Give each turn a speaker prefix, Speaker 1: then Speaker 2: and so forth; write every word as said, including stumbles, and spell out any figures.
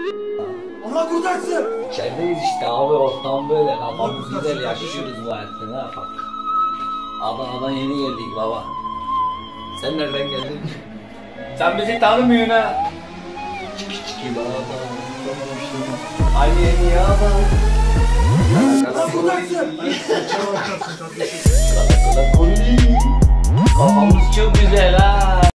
Speaker 1: Allah kurtarsın.
Speaker 2: İçerideyiz işte abi, ortam böyle. Kafamız güzel, yaşıyoruz bu hayatta, ne yapalım. Adana'dan yeni geldik baba. Sen nereden geldin? Sen bizi tanımıyorsun ha. Gibi adam. Aynı yeni adam.
Speaker 1: Allah kurtarsın.
Speaker 2: Kafamız çok güzel ha.